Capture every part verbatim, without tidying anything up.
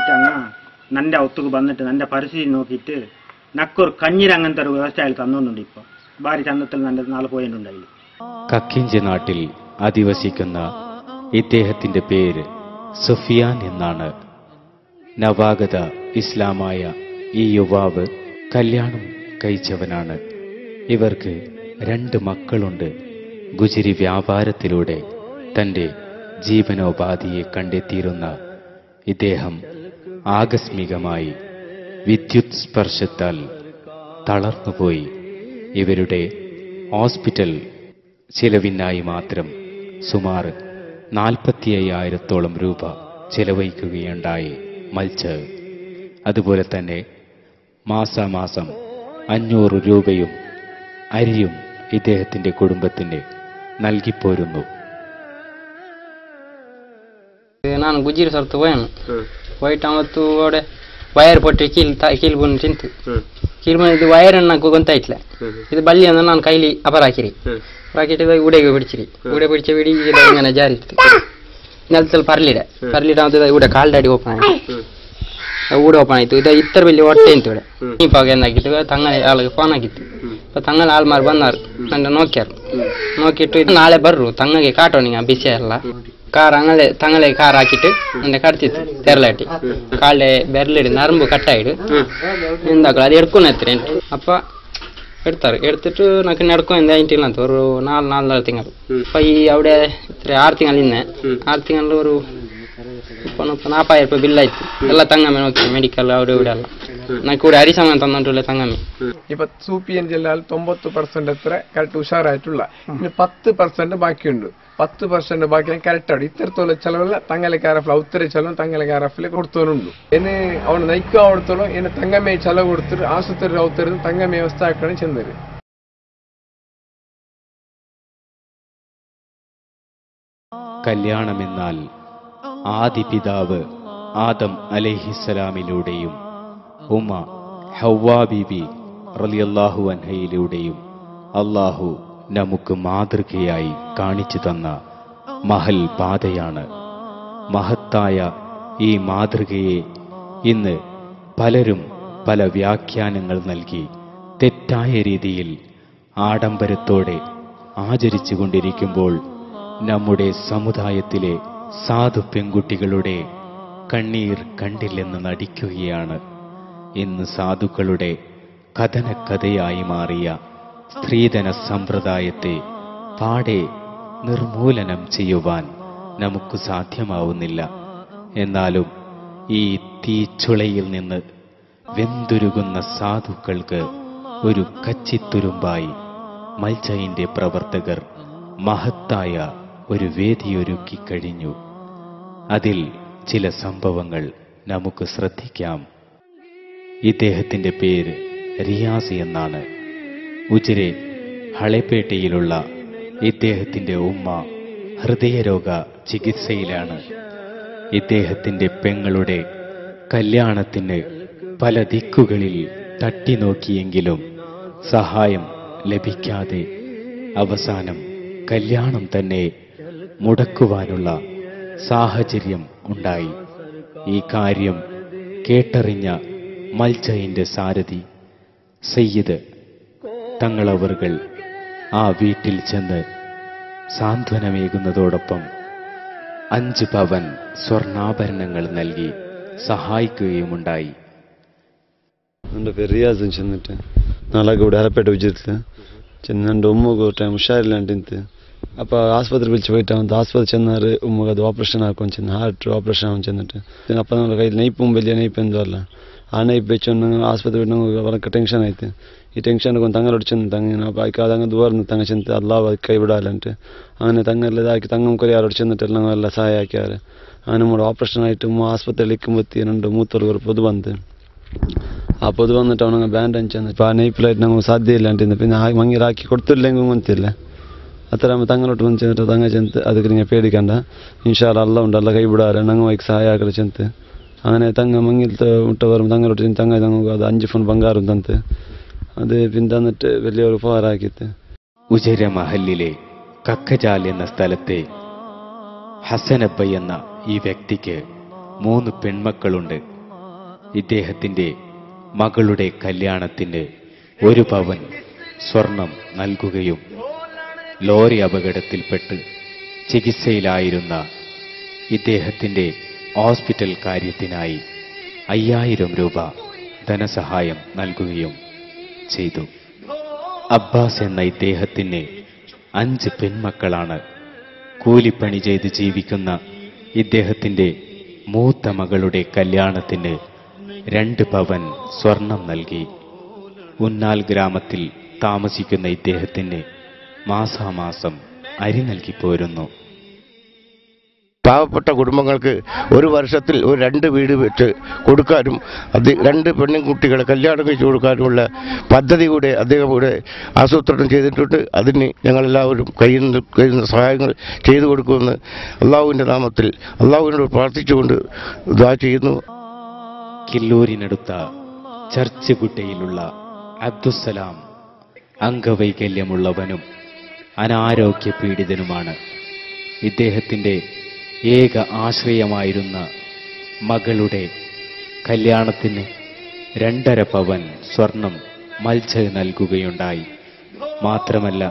പോയിട്ടങ്ങ നന്റെ ഒത്തുക്ക് വന്നിട്ട് നന്റെ പരിസ്ഥിതി നോക്കിയിട്ട് നക്കൊരു കഞ്ഞിര അങ്ങനത്തെ ഒരു വ്യവസ്ഥ അയാൾ തന്നുണ്ട്. ഇപ്പൊ ഭാര്യ ചന്തത്തിൽ നന്റെ നാളെ പോയിട്ടുണ്ടായി. കക്കിഞ്ച് നാട്ടിൽ അധിവസിക്കുന്ന ഇദ്ദേഹത്തിന്റെ പേര് സുഫിയാൻ എന്നാണ്. നവാഗത ഇസ്ലാമായ ഈ യുവാവ് കല്യാണം കഴിച്ചവനാണ്. ഇവർക്ക് രണ്ട് മക്കളുണ്ട്. ഗുജരി വ്യാപാരത്തിലൂടെ തന്റെ ജീവനോപാധിയെ കണ്ടെത്തിയിരുന്ന ഇദ്ദേഹം ആകസ്മികമായി വിദ്യുത് സ്പർശത്താൽ തളർന്നുപോയി. ഇവരുടെ ഹോസ്പിറ്റൽ ചിലവിനായി മാത്രം സുമാർ നാൽപ്പത്തി അയ്യായിരത്തോളം രൂപ ചെലവഴിക്കുകയുണ്ടായി മൽജഅ്. അതുപോലെ തന്നെ മാസാമാസം അഞ്ഞൂറ് രൂപയും അരിയും ഇദ്ദേഹത്തിന്റെ കുടുംബത്തിന് നൽകിപ്പോരുന്നു. ನಾನು ಗುಜಿರಿ ಸರ್ತು ಹೋಯನು ಹೋಯ್ತು ಅವತ್ತು ಓಡೆ ವೈರ್ ಪೊಟ್ಟಿ ಕೀಲ್ ಕೀಲ್ ಬಂದು ತಿಂತು ಕೀಲ್ ಬಂದು ವೈರ್ ಅನ್ನ ಗೊತ್ತಾಯ್ತಲ್ಲ ಇದು ಬಳ್ಳಿ ಅಂದ್ರೆ ನಾನು ಕೈಲಿ ಅಪರ ಹಾಕಿರಿ ಹಾಕಿಟ್ಟಿದ ಉಡೆಗೆ ಬಿಡಿಸಿರಿ ಉಡೆ ಬಿಡಿಸಿ ಬಿಡಿ ಇങ്ങനെ ಜಾರಿ ನೆಲದಲ್ಲಿ ಪರ್ಲಿಡ ಪರ್ಲಿಡ ಅಂತ ಉಡೆ ಕಾಲ್ ದಾಡಿ ಓಪನ್ ಆಯ್ತು ಊಡ ಓಪನ್ ಆಯ್ತು ಇದು ಇತ್ತರ ಬೆಲ್ಲಿ ಹೊಟ್ಟೆ ಅಂತ ഇവിടെ ഇപ്പൊ എന്താക്കിട്ട് തങ്ങൾ ആൾക്ക് ഫോൺ ആക്കിತ್ತು അപ്പൊ തങ്ങൾ ആൾമാർ ಬಂದಾರು ನನ್ನ ನೋಕ್ಯಾರು നോക്കിയിട്ട് നാളെ ಬರ್ರು തങ്ങൾക്ക് ಕಾಟೋನಿಗೆ ಬಿಸಿ ಅಲ್ಲ കാർ അങ്ങനെ തങ്ങളെ കാർ ആക്കിയിട്ട് എന്നെ കടത്തിತ್ತು തെരലാട്ടി കാലിലെ ಬೆರಳಿಡಿ ನರಂಬು ಕಟ್ಟಾಯಿಡು എന്താക്കള അത് എടുക്കുന്ന അപ്പ എടുത്താറ് എടുത്തിട്ട് നമുക്ക് നടക്കും അതിൻ്റെ ಅಂತ ഒരു നാല് നാലര തിങ്കൾ അപ്പൊ ഈ അവിടെ ഇത്ര ആറ് തിങ്കൾ ഇന്നെ ആറ് തിങ്കളിൽ ഒരു നാൽപ്പതിനായിരം രൂപ ബില്ലാಯ್ತು ಎಲ್ಲ ತಂಗಮ್ಮೆ നോക്കി മെഡിക്കൽ അവിടെ ഇവിടെ ಎಲ್ಲ നമുക്ക് ഇവിടെ അരിസമയം തന്നിട്ടുള്ള തങ്ങമ്മി ഇപ്പൊ സൂപ്പിയൻ ജില്ലയിൽ തൊമ്പത് പെർസെന്റ് എത്ര കറക്റ്റ് ഉഷാറായിട്ടുള്ള ഇനി പത്ത് പെർസെന്റ് ബാക്കിയുണ്ട്. പത്ത് പെർസെന്റ് ബാക്കി കറക്റ്റാണ്. ഇത്തരത്തോളം ചെലവല്ല തങ്ങലക്കാരഫിൽ ഉത്തര ചെലവും തങ്ങലക്കാരഫിൽ കൊടുത്തവനുണ്ട്. ഇനി അവന് നയിക്കുക അവിടത്തോളം ഇനി തങ്ങമ്മയെ ചെലവ് കൊടുത്തിട്ട് ആശുപത്രി ഔത്തരും തങ്ങമ്മ വ്യവസ്ഥ ആക്കണം ചെന്നത്. കല്യാണമെന്നാൽ ആദി പിതാവ് ആദം അലൈഹിസ്സലാമിലൂടെയും ഉമ്മ ഹവ്വാ ബീബി റളിയല്ലാഹു അൻഹയിലൂടെയും അള്ളാഹു നമുക്ക് മാതൃകയായി കാണിച്ചു തന്ന മഹൽ പാതയാണ്. മഹത്തായ ഈ മാതൃകയെ ഇന്ന് പലരും പല വ്യാഖ്യാനങ്ങൾ നൽകി തെറ്റായ രീതിയിൽ ആഡംബരത്തോടെ ആചരിച്ചു കൊണ്ടിരിക്കുമ്പോൾ നമ്മുടെ സമുദായത്തിലെ സാധു പെൺകുട്ടികളുടെ കണ്ണീർ കണ്ടില്ലെന്ന് നടിക്കുകയാണ്. ഇന്ന് സാധുക്കളുടെ കഥനക്കഥയായി മാറിയ സ്ത്രീധന സമ്പ്രദായത്തെ പാടെ നിർമൂലനം ചെയ്യുവാൻ നമുക്ക് സാധ്യമാവുന്നില്ല. എന്നാലും ഈ തീച്ചുളയിൽ നിന്ന് വെന്തുരുകുന്ന സാധുക്കൾക്ക് ഒരു കച്ചിത്തുരുമ്പായി മൽജഇന്റെ പ്രവർത്തകർ മഹത്തായ ഒരു വേദിയൊരുക്കി കഴിഞ്ഞു. അതിൽ ചില സംഭവങ്ങൾ നമുക്ക് ശ്രദ്ധിക്കാം. ഇദ്ദേഹത്തിന്റെ പേര് റിയാസ് എന്നാണ്. ഉജിരെ ഹളേപ്പേട്ടയിലുള്ള ഇദ്ദേഹത്തിന്റെ ഉമ്മ ഹൃദയരോഗ ചികിത്സയിലാണ്. ഇദ്ദേഹത്തിന്റെ പെങ്ങളുടെ കല്യാണത്തിന് പല ദിക്കുകളിൽ തട്ടി നോക്കിയെങ്കിലും സഹായം ലഭിക്കാതെ അവസാനം കല്യാണം തന്നെ മുടക്കുവാനുള്ള സാഹചര്യം ഉണ്ടായി. ഈ കാര്യം കേട്ടറിഞ്ഞ മൽജഇന്റെ സാരഥി സയ്യിദ് തങ്ങളവറുകൾ ആ വീട്ടിൽ ചെന്ന് സാന്ത്വനമേകുന്നതോടൊപ്പം അഞ്ച് പവൻ സ്വർണ്ണാഭരണങ്ങൾ നൽകി സഹായിക്കുകയുമുണ്ടായി. എൻ്റെ പേര് റിയാസ് ചെന്നിട്ട് നാളെ ഇവിടെ ഹലപ്പേട്ട വിജയത്തിൽ ചെന്ന് എൻ്റെ ഉമ്മക്ക് ഒരു ടൈം ഉഷാരില്ലാണ്ടിന്ത് അപ്പോൾ ആസ്പത്രി വിളിച്ച് പോയിട്ട് അവൻ ആസ്പത്രി ചെന്നാൽ ഉമ്മക്ക് അത് ഓപ്പറേഷൻ ആക്കും ചെന്ന് ഹാർട്ട് ഓപ്പറേഷൻ ആവും ചെന്നിട്ട് അപ്പം നമ്മുടെ കയ്യിൽ നെയ്പ്പും വലിയ നെയ്പ്പ് എന്തോ അല്ല ആ നെയ്പ്പ് വെച്ചൊന്ന് ആസ്പത്രി വിട്ട് അവർക്ക് ടെൻഷൻ ആയിട്ട് ഈ ടെൻഷൻ കൊണ്ട് തങ്ങളോട് ചെന്ന് തങ്ങനെ അപ്പോൾ അയക്ക് അതങ്ങ് ദൂർന്ന് തങ്ങ ചെന്ന് അല്ലാവ് അത് കൈവിടാലുണ്ട് അങ്ങനെ തങ്ങളിൽ ഇതാക്കി തങ്ങം കുറേ ആരോട് ചെന്നിട്ട് എല്ലാം നല്ല സഹായിക്കാറ് അങ്ങനെ നമ്മുടെ ഓപ്പറേഷൻ ആയിട്ട് ആസ്പത്രിയിൽ ഇരിക്കുമ്പോഴത്തേ രണ്ട് മൂത്തോട് ഒരു പൊതു വന്ന് ആ പൊതു വന്നിട്ട് അവനങ്ങ് ബാൻഡ് അഞ്ചെന്ന് ഇപ്പോൾ ആ നെയ്പ്പിലായിട്ട് നമുക്ക് സാധ്യതയില്ലാണ്ടിരുന്നു പിന്നെ ആ മങ്ങിറാക്കി കൊടുത്തില്ലെങ്കിൽ കൊത്തില്ല അത്ര തങ്ങളോട്ട് വന്ന് ചെന്നിട്ട് തങ്ങ ചെന്ന് ಅದಕ್ಕೆ നിങ്ങൾ പേടിക്കണ്ട ഇൻഷാല്ല അല്ല ഉണ്ട് അല്ല കൈവിടാറ് ഞങ്ങൾ വൈക്ക് സഹായಗಳು ചെന്ന് അങ്ങനെ തങ്ങ മങ്ങിലത്തെ മുട്ട വരും തങ്ങളോട്ട് ചെന്ന് തങ്ങ തങ്ങൾക്ക് അത് അഞ്ച് ഫോൺ ബംഗാറും തന്ന് അത് പിന്നെ തന്നിട്ട് വലിയൊരു ഉപകാരമാക്കിയിട്ട് ഉജിര മഹലിലെ കക്കജാൽ എന്ന സ്ഥലത്തെ ഹസനബ്ബ എന്ന ഈ വ്യക്തിക്ക് മൂന്ന് പെൺമക്കളുണ്ട്. ഇദ്ദേഹത്തിന്റെ മകളുടെ കല്യാണത്തിന് ഒരു പവൻ സ്വർണം നൽകുകയും ലോറി അപകടത്തിൽപ്പെട്ട് ചികിത്സയിലായിരുന്ന ഇദ്ദേഹത്തിന്റെ ഹോസ്പിറ്റൽ കാര്യത്തിനായി അയ്യായിരം രൂപ ധനസഹായം നൽകുകയും ചെയ്തു. അബ്ബാസ് എന്ന ഇദ്ദേഹത്തിന് അഞ്ച് പെൺമക്കളാണ്. കൂലിപ്പണി ചെയ്ത് ജീവിക്കുന്ന ഇദ്ദേഹത്തിന്റെ മൂത്ത മകളുടെ കല്യാണത്തിന് രണ്ട് പവൻ സ്വർണം നൽകി. ഉന്നാൽ ഗ്രാമത്തിൽ താമസിക്കുന്ന ഇദ്ദേഹത്തിന് മാസാമാസം അരി നൽകി പോരുന്നു. പാവപ്പെട്ട കുടുംബങ്ങൾക്ക് ഒരു വർഷത്തിൽ ഒരു രണ്ട് വീട് വെച്ച് കൊടുക്കാനും അത് രണ്ട് പെൺകുട്ടികളെ കല്യാണം കഴിച്ചു കൊടുക്കാനുമുള്ള പദ്ധതി കൂടെ അദ്ദേഹം കൂടെ ആസൂത്രണം ചെയ്തിട്ടുണ്ട്. അതിന് ഞങ്ങളെല്ലാവരും കഴിയുന്ന കഴിയുന്ന സഹായങ്ങൾ ചെയ്തു കൊടുക്കുമെന്ന് അള്ളാഹുവിൻ്റെ നാമത്തിൽ അള്ളാഹുവിനോട് പ്രാർത്ഥിച്ചുകൊണ്ട് ദുആ ചെയ്യുന്നു. കില്ലൂരിനടുത്ത ചർച്ച് ഗുട്ടയിലുള്ള അബ്ദുസ്സലാം അംഗവൈകല്യമുള്ളവനും അനാരോഗ്യ പീഡിതനുമാണ്. ഇദ്ദേഹത്തിന്റെ ഏക ആശ്രയമായിരുന്ന മകളുടെ കല്യാണത്തിന് രണ്ടര പവൻ സ്വർണം മൽജഅ നൽകുകയുണ്ടായി. മാത്രമല്ല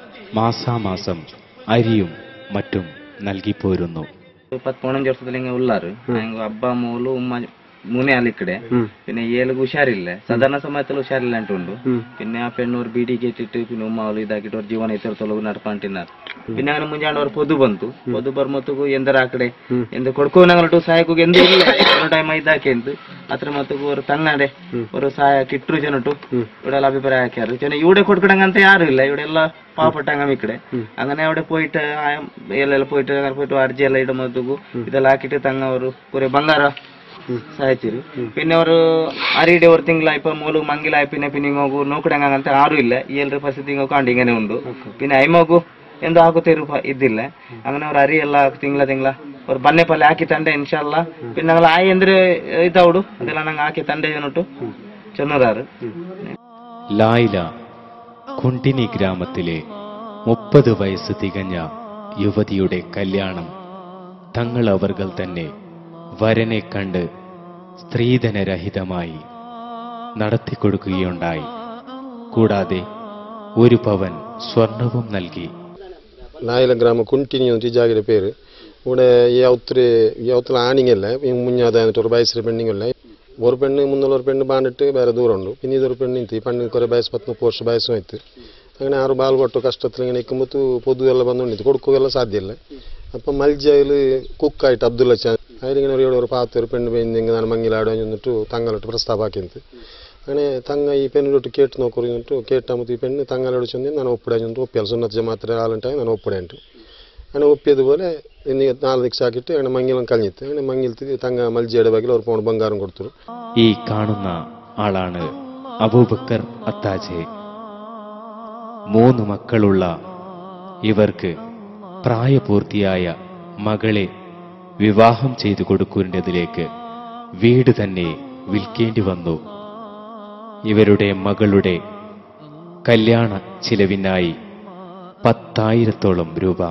മാസാമാസം അരിയും മറ്റും നൽകിപ്പോരുന്നു. ಪದಿನೈದು ವರ್ಷದಲ್ಲಿ ಉಳ್ಳಾರು ಅಬ್ಬ ಮೂಲು ಉಮ್ಮ ಮೂನೆ ಅಲ್ಲಿ ಕಡೆ പിന്നെ ഏലക്ക് ഉഷാറില്ല. സാധാരണ സമയത്തിൽ ഉഷാറില്ല ഉണ്ടു. പിന്നെ ആ പെണ്ണൂർ ബീഡി കേട്ടിട്ട് പിന്നെ ഉമ്മാവള് ഇതാക്കിട്ട് ಅವ್ರ ಜೀವನ ಇತರತೊಳಗು ನಡ್ಕೊಂತಿన్నారు. പിന്നെ അങ്ങനെ ಮುಂಜಾನೆ ಅವ್ರ ಪೊದು ಬಂತು. ಪೊದು ಬರ್ಮತ್ತಗೂ ಎಂದರ ಆ ಕಡೆ ಎಂದ ಕೊಡ್ಕೋನಂಗಲಟು ಸಹಾಯಕ್ಕೂ ಎಂದ ಇಲ್ಲ ಟೈಮ್ ಇದಾಕೆ ಅಂತ ಅತ್ರ ಮತ್ತಗೂ ಅವ್ರ ತಂಗಡೆ ಅವ್ರ ಸಹಾಯ ಕಿಟ್ರು ಜನಟು ഇവിടെയുള്ള അഭിപ്രായം ആക്കിയാറ്. ചെന്ന ഇവിടെ കൊടുക്കണങ്ങനത്ത ಯಾರು ಇಲ್ಲ. ഇവിടെ ಎಲ್ಲ പാവപ്പെട്ടങ്ങ ഇക്കടെ അങ്ങനെ അവിടെ പോയിട്ട് എല്ലാം പോയിട്ട് അങ്ങനെ പോയിട്ട് അർജി ಎಲ್ಲ ഇടുമ്പത്തಗೂ ಇದೆಲ್ಲ ಹಾಕಿಟ್ಟು ತಂಗ ಅವರು ಕುರೆ ಬಂಗಾರ ಸಹಾಯಿಸಿರು. പിന്നെ ಅವರು ಅರಿಡೆ ಅವ್ರ ತಿಂಗಳ ಇಪ್ಪ ಮೂಲು ಮಂಗಿಲ ಆಯ್ಪಿನ പിന്നെ ഇങ്ങോക്കു നോക്കിടങ്ങനത്ത ആരും ഇല്ല. ഈ എല്ലರ ಪರಿಸ್ಥಿತಿ ഇങ്ങോട്ട് കണ്ട് ഇങ്ങനെ ഉണ്ട്. പിന്നെ അയ്മോಗು ಎಂದು ಹಾಕುತ್ತಿರು ಇದ್ದಿಲ್ಲ. അങ്ങനെ ಅವ್ರ ಅರಿ ಎಲ್ಲ ತಿಂಗಳ ತಿಂಗಳ ಅವ್ರ ಬನ್ನೆ ಪಲ್ಲೆ ಹಾಕಿ ತಂಡೆ ಇನ್ಶಾಲ್ಲ. പിന്നെ ഞങ്ങൾ ആയി എന്തൊരു ഇതാവിടും അതെല്ലാം ഞങ്ങൾ ಹಾಕಿ ತಂಡೆ എന്നിട്ടു ചെന്നറാറ്. ലായില കുണ്ടിനി ഗ്രാമത്തിലെ മുപ്പത് വയസ്സ് തികഞ്ഞ യുവതിയുടെ കല്യാണം തങ്ങൾ അവർകൾ തന്നെ വരനെ കണ്ട് സ്ത്രീധനരഹിതമായി നടത്തിക്കൊടുക്കുകയുണ്ടായി. കൂടാതെ ഒരു പവൻ സ്വർണവും നൽകി. ലായില ഗ്രാമ കുണ്ടിനി ಅಂತ ಜಾಗದ പേര്. ഇവിടെ ഈ ഔത്രി ഈ ഔത്രി ആണിങ്ങല്ല മുഞ്ഞാതായിട്ട് ഒരു വയസ്സിലെ പെണ്ണിങ്ങല്ല. ഒരു പെണ്ണ് മുന്നുള്ള ഒരു പെണ്ണ് ബാണ്ടിട്ട് വേറെ ദൂരം ഉണ്ട്. പിന്നെ ഇതൊരു പെണ്ണ് നിಂತು ഈ പെണ്ണിന് കുറേ വയസ്സ് പത്ത് മുപ്പത് ವರ್ಷ വയസ്സും ആയിട്ട് അങ്ങനെ ആറ് ബാൽ ಕೊಟ್ಟು ಕಷ್ಟത്തിൽ ഇങ്ങനെ നിൽക്കുമ്പോൾ പൊതു ಎಲ್ಲ ಬಂದು ನಿಂತು കൊടുക്കുകയെಲ್ಲ സാധ്യമല്ല. അപ്പം മൽജയിൽ കുക്കായിട്ട് അബ്ദുള്ള ചാൻ അതിലിങ്ങനെ ഒരു ഒരു പാത്ത് ഒരു പെണ്ണ് പെണ്ണിങ്ങനെ ನಾನು ಮಂಗಿಲಾಡು എന്നിട്ട് തങ്ങളോട്ട് ಪ್ರಸ್ತಾಪ ಹಾಕಿಂತು. അങ്ങനെ തങ്ങ ഈ പെണ്ണിലോട്ട് കേട്ട് നോക്കുറിഞ്ഞിട്ട് കേട്ടാകുമ്പോൾ ഈ പെണ്ണ് തങ്ങളോട് ചെന്ന് ನಾನು ಒಪ್ಪಡೆ എന്നിട്ട് ಒಪ್ಪಿಯಲ್ಲ. ಸುನ್ನತ್ ಜಮಾತ್ ആളുണ്ടായി ನಾನು ಒಪ್ಪಡೆ ಅಂಟು അങ്ങനെ ഒപ്പിയതുപോലെ ഇനി നാല് ദിക്സ് ആക്കിയിട്ട് അങ്ങനെ മങ്ങിലും കഴിഞ്ഞിട്ട് അങ്ങനെ മങ്ങിലത്തിൽ തങ്ങ മൽജയുടെ വകയിൽ ഒരു പൗണ്ട് ബംഗാരം കൊടുത്തു. ഈ കാണുന്ന ആളാണ് അബൂബക്കർ അത്താജെ. മൂന്ന് മക്കളുള്ള ഇവർക്ക് പ്രായപൂർത്തിയായ മകളെ വിവാഹം ചെയ്തു കൊടുക്കുന്നതിലേക്ക് വീട് തന്നെ വിൽക്കേണ്ടി വന്നു. ഇവരുടെ മകളുടെ കല്യാണ ചിലവിനായി പത്തായിരത്തോളം രൂപ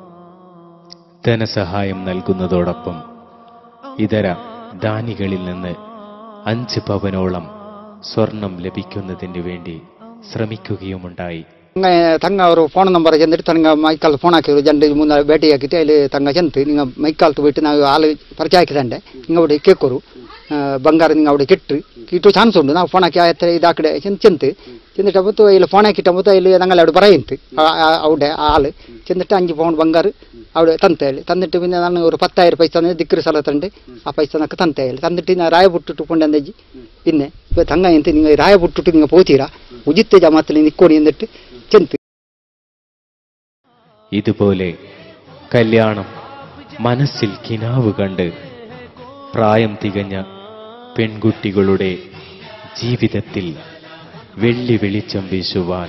ധനസഹായം നൽകുന്നതോടൊപ്പം ഇതര ദാനികളിൽ നിന്ന് അഞ്ച് പവനോളം സ്വർണം ലഭിക്കുന്നതിന് വേണ്ടി ശ്രമിക്കുകയുമുണ്ടായി. ತಂಗ ಅವರು ಫೋನ್ ನಂಬರ್ ಚೆಂದಿಟ್ಟು ತನಗೆ ಮೈಕಾಲ್ ಫೋನ್ ಹಾಕಿದ್ರು. ಜಂಡು ಮುಂದೆ ಭೇಟಿ ಹಾಕಿಟ್ಟು ಅಲ್ಲಿ ತಂಗ ಚೆಂತು ನಿಂಗೆ ಮೈಕಾಲ್ತು ಬಿಟ್ಟು ನಾವು ಹಾಲು ಪರಿಚಯ ಹಾಕಿದಂಡೆ ಹಿಂಗೆ അവിടെ ಕೇಕೋರು ಬಂಗಾರ ನಿಂಗೆ അവിടെ കിട്ട് കിട്ടു ചാൻസ് ഉണ്ട്. ನಾವು ಫೋನ್ ಹಾಕಿ ಆಯ್ತು ಇದಾಕಡೆ ಚೆಂದು ಚೆಂತು ചെന്നിട്ടപ്പോൾ ಇಲ್ಲಿ ಫೋನ್ ಹಾಕಿಟ್ಟപ്പോൾ ಇಲ್ಲಿ ഞങ്ങൾ അവിടെ പറയുന്നത് അവിടെ ആള് ചെന്നിട്ട് അഞ്ച് പൗണ്ട് ബംഗാറ് അവിടെ തന്നേಳಿ തന്നിട്ട് പിന്നെ ನಾನು ഒരു പത്തായിരം പൈസ ദിക്കറ് സ്ഥലത്തുണ്ട്. ആ പൈസ നമുക്ക് തന്നേಳಿ തന്നിട്ട് ഞാൻ ರಾಯ ಬಿಟ್ಟಿಟ್ಟು ಕೊಂಡಂದಜ್ಜಿ പിന്നെ ഇപ്പോൾ ತಂಗ ಎಂತ നിങ്ങൾ ರಾಯ ಬಿಟ್ಟಿಟ್ಟು നിങ്ങൾ പോತೀರಾ ഉജിത്ത് ജമാത്തിൽ നിൽക്കോണി എന്നിട്ട് ചെന്ത്. ഇതുപോലെ കല്യാണം മനസ്സിൽ കിനാവ് കണ്ട് പ്രായം തികഞ്ഞ പെൺകുട്ടികളുടെ ജീവിതത്തിൽ വെള്ളി വെളിച്ചം വീശുവാൻ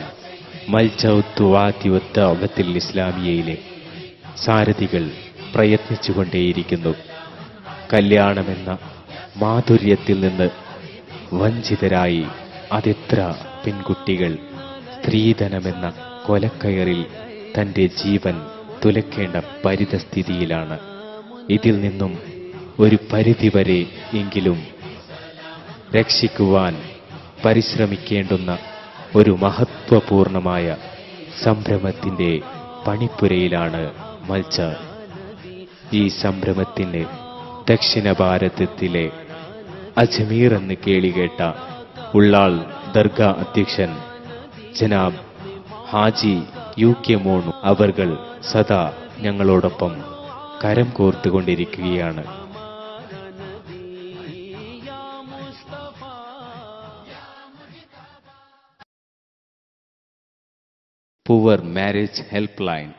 മൽജഅത്തുൽ ഇസ്ലാമിയയിലെ സാരഥികൾ പ്രയത്നിച്ചുകൊണ്ടേയിരിക്കുന്നു. കല്യാണമെന്ന മാധുര്യത്തിൽ നിന്ന് വഞ്ചിതരായി അതെത്ര പെൺകുട്ടികൾ സ്ത്രീധനമെന്ന കൊലക്കയറിൽ തന്റെ ജീവൻ തുലക്കേണ്ട പരിതസ്ഥിതിയിലാണ്. ഇതിൽ നിന്നും ഒരു പരിധിവരെ എങ്കിലും രക്ഷിക്കുവാൻ പരിശ്രമിക്കേണ്ടുന്ന ഒരു മഹത്വപൂർണമായ സംരംഭത്തിൻ്റെ പണിപ്പുരയിലാണ് മൽജ. ഈ സംരംഭത്തിന് ദക്ഷിണ ഭാരതത്തിലെ അജ്മീർ എന്ന് കേളികേട്ട ഉള്ളാൾ ദർഗാ അധ്യക്ഷൻ ജനാബ് ഹാജി യു കെ മോണു അവർകൾ സദാ ഞങ്ങളോടൊപ്പം കരം കോർത്തുകൊണ്ടിരിക്കുകയാണ്. Poor marriage help line.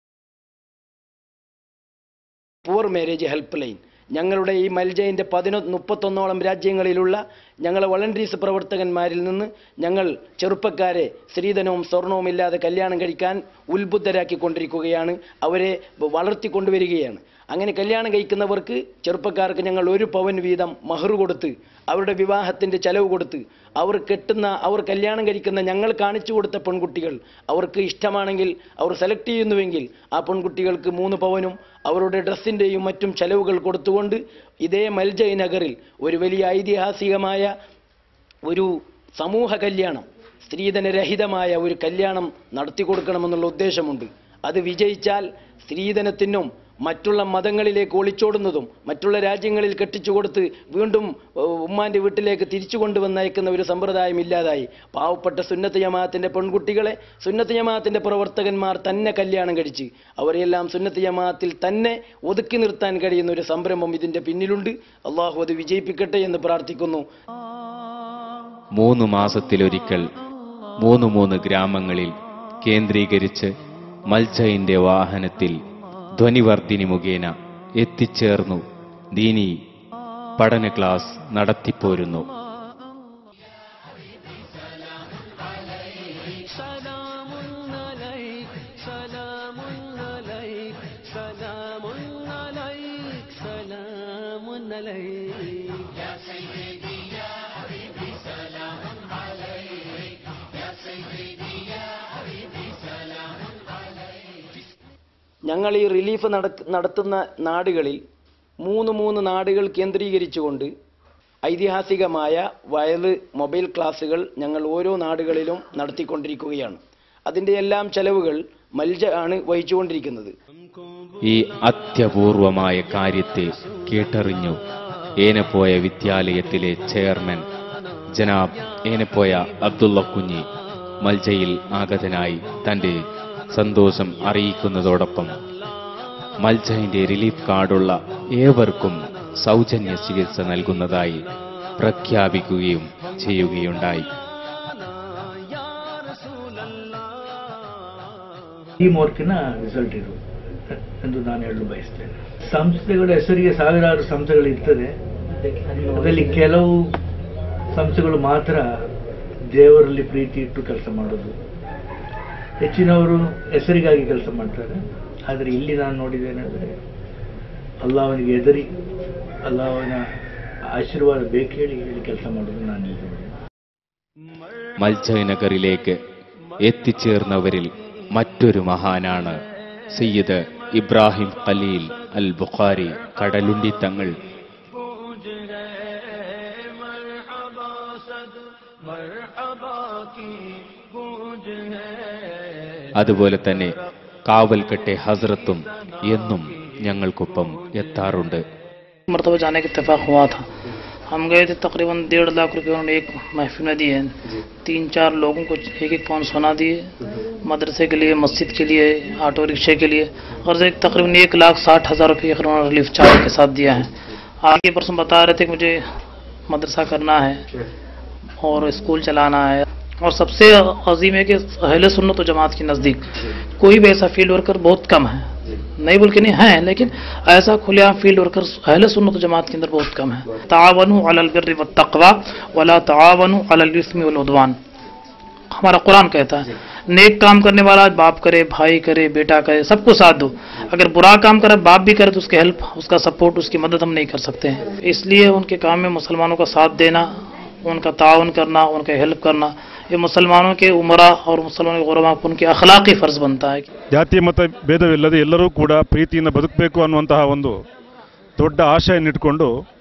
Poor marriage help line ഞങ്ങളുടെ ഈ മൽജയിൻ്റെ പതിനൊന്ന് മുപ്പത്തൊന്നോളം രാജ്യങ്ങളിലുള്ള ഞങ്ങളെ വളണ്ടറീസ് പ്രവർത്തകന്മാരിൽ നിന്ന് ഞങ്ങൾ ചെറുപ്പക്കാരെ സ്ത്രീധനവും സ്വർണവും ഇല്ലാതെ കല്യാണം കഴിക്കാൻ ഉത്ബുദ്ധരാക്കിക്കൊണ്ടിരിക്കുകയാണ്, അവരെ വളർത്തിക്കൊണ്ടുവരികയാണ്. അങ്ങനെ കല്യാണം കഴിക്കുന്നവർക്ക് ചെറുപ്പക്കാർക്ക് ഞങ്ങൾ ഒരു പവൻ വീതം മഹർ കൊടുത്ത് അവരുടെ വിവാഹത്തിൻ്റെ ചെലവ് കൊടുത്ത് അവർ കെട്ടുന്ന അവർ കല്യാണം കഴിക്കുന്ന ഞങ്ങൾ കാണിച്ചു കൊടുത്ത പെൺകുട്ടികൾ അവർക്ക് ഇഷ്ടമാണെങ്കിൽ അവർ സെലക്ട് ചെയ്യുന്നുവെങ്കിൽ ആ പെൺകുട്ടികൾക്ക് മൂന്ന് പവനും അവരുടെ ഡ്രസ്സിൻ്റെയും മറ്റും ചെലവുകൾ കൊടുത്തുകൊണ്ട് ഇതേ മൽജ നഗറിൽ ഒരു വലിയ ഐതിഹാസികമായ ഒരു സമൂഹ കല്യാണം, സ്ത്രീധനരഹിതമായ ഒരു കല്യാണം നടത്തി കൊടുക്കണമെന്നുള്ള ഉദ്ദേശമുണ്ട്. അത് വിജയിച്ചാൽ സ്ത്രീധനത്തിനും മറ്റുള്ള മതങ്ങളിലേക്ക് ഒളിച്ചോടുന്നതും മറ്റുള്ള രാജ്യങ്ങളിൽ കെട്ടിച്ചു കൊടുത്ത് വീണ്ടും ഉമ്മാൻ്റെ വീട്ടിലേക്ക് തിരിച്ചു കൊണ്ടുവന്നയക്കുന്ന ഒരു സമ്പ്രദായം ഇല്ലാതായി പാവപ്പെട്ട സുന്നത്ത് ജമാഅത്തിൻ്റെ പെൺകുട്ടികളെ സുന്നത്ത് ജമാഅത്തിൻ്റെ പ്രവർത്തകന്മാർ തന്നെ കല്യാണം കഴിച്ച് അവരെല്ലാം സുന്നത്ത് ജമാഅത്തിൽ തന്നെ ഒതുക്കി നിർത്താൻ കഴിയുന്ന ഒരു സംരംഭം ഇതിൻ്റെ പിന്നിലുണ്ട്. അള്ളാഹു അത് വിജയിപ്പിക്കട്ടെ എന്ന് പ്രാർത്ഥിക്കുന്നു. മൂന്ന് മാസത്തിലൊരിക്കൽ മൂന്ന് മൂന്ന് ഗ്രാമങ്ങളിൽ കേന്ദ്രീകരിച്ച് മൽജയിൻ്റെ വാഹനത്തിൽ ധ്വനിവർദ്ധിനി മുഖേന എത്തിച്ചേർന്നു ദീനി പഠന ക്ലാസ് നടത്തിപ്പോരുന്നു. ഞങ്ങൾ ഈ റിലീഫ് നടത്തുന്ന നാടുകളിൽ മൂന്ന് മൂന്ന് നാടുകൾ കേന്ദ്രീകരിച്ചുകൊണ്ട് ഐതിഹാസികമായ വയല് മൊബൈൽ ക്ലാസുകൾ ഞങ്ങൾ ഓരോ നാടുകളിലും നടത്തിക്കൊണ്ടിരിക്കുകയാണ്. അതിൻ്റെ എല്ലാം ചെലവുകൾ മൽജ ആണ് വഹിച്ചുകൊണ്ടിരിക്കുന്നത്. ഈ അത്യപൂർവമായ കാര്യത്തെ കേട്ടറിഞ്ഞു ഏനപ്പോയ വിദ്യാലയത്തിലെ ചെയർമാൻ ജനാബ് ഏനപ്പോയ അബ്ദുള്ള കുഞ്ഞി മൽജയിൽ ആഗതനായി തൻ്റെ സന്തോഷം അറിയിക്കുന്നതോടൊപ്പം മൽജയിൻ്റെ റിലീഫ് കാർഡുള്ള ഏവർക്കും സൗജന്യ ചികിത്സ നൽകുന്നതായി പ്രഖ്യാപിക്കുകയും ചെയ്യുകയുണ്ടായി. ಈ ಮೋರ್ಕಿನ ರಿಸಲ್ಟ್ ಇದು ಎಂದು ನಾನು ಹೇಳಲು ಬಯಸ್ತೇನೆ. ಸಂಸ್ಥೆಗಳ ಹೆಸರಿಗೆ ಸಾವಿರಾರು ಸಂಸ್ಥೆಗಳು ಇರ್ತದೆ, ಅದರಲ್ಲಿ ಕೆಲವು ಸಂಸ್ಥೆಗಳು ಮಾತ್ರ ದೇವರಲ್ಲಿ ಪ್ರೀತಿ ಇಟ್ಟು ಕೆಲಸ ಮಾಡೋದು, ಹೆಚ್ಚಿನವರು ಹೆಸರಿಗಾಗಿ ಕೆಲಸ ಮಾಡ್ತಾರೆ. ಆದರೆ ಇಲ್ಲಿ ನಾನು ನೋಡಿದ್ದೇನೆಂದರೆ ಅಲ್ಲಾಹನಿಗೆ ಎದರಿ ಅಲ್ಲಾಹನ ആശീർവാദ ബേക്കേളി ಕೆಲಸ ಮಾಡೋದು ನಾನು ನೋಡಿದ್ದೇನೆ. മൽജ നഗറിലേക്ക് എത്തിച്ചേർന്നവരിൽ മറ്റൊരു മഹാനാണ് സയ്യിദ് ഇബ്രാഹിം ഖലീൽ അൽ ബുഖാരി കടലുണ്ടി തങ്ങൾ. അതുപോലെ തന്നെ കാവൽക്കട്ടെ ഹസ്രത്തും എന്നും ഞങ്ങൾക്കൊപ്പം എത്താറുണ്ട്. मरतबा जाने का इत्तेफाक हुआ था. हम गए थे, तकरीबन डेढ़ लाख रुपए उन्होंने एक महफिल में दिए. तीन चार लोगों को एक एक पाउंड सोना दिए, मदरसे के लिए, मस्जिद के लिए, ऑटो रिक्शे के लिए, और एक तकरीबन एक लाख साठ हज़ार रुपये उन्होंने रिलीफ चार्ज के साथ दिया है. आगे परसों बता रहे थे कि मुझे मदरसा करना है और स्कूल चलाना है. और सबसे अजीम है कि अहले सुन्नत व जमात के नज़दीक कोई भी ऐसा फील्ड वर्कर बहुत कम है, नहीं बोल के नहीं है, लेकिन ऐसा खुलेआम फील्ड वर्कर अहले सुन्नत व जमात के अंदर बहुत कम है. तावनु अलल बिर्रि वत तक़वा वला तावनु अलल इस्मि वल उद्वान. हमारा कुरान कहता है नेक काम करने वाला बाप करे, भाई करे, बेटा करे, सबको साथ दो. अगर बुरा काम करे, बाप भी करे, तो उसके हेल्प, उसका सपोर्ट, उसकी मदद हम नहीं कर सकते हैं. इसलिए उनके काम में मुसलमानों का साथ देना, उनका ताउन करना, उनका हेल्प करना, ये मुसलमानों के उमरा और मुसलमानों के गुरमा उनके अखलाकी फर्ज बनता है. ಜಾತಿ ಮತ ಭೇದವಿಲ್ಲದೆ ಎಲ್ಲರೂ ಕೂಡ ಪ್ರೀತಿಯಿಂದ ಬದುಕಬೇಕು ಅನ್ನುವಂತಹ ಒಂದು ದೊಡ್ಡ ಆಶೆಯನ್ನಿಟ್ಟುಕೊಂಡು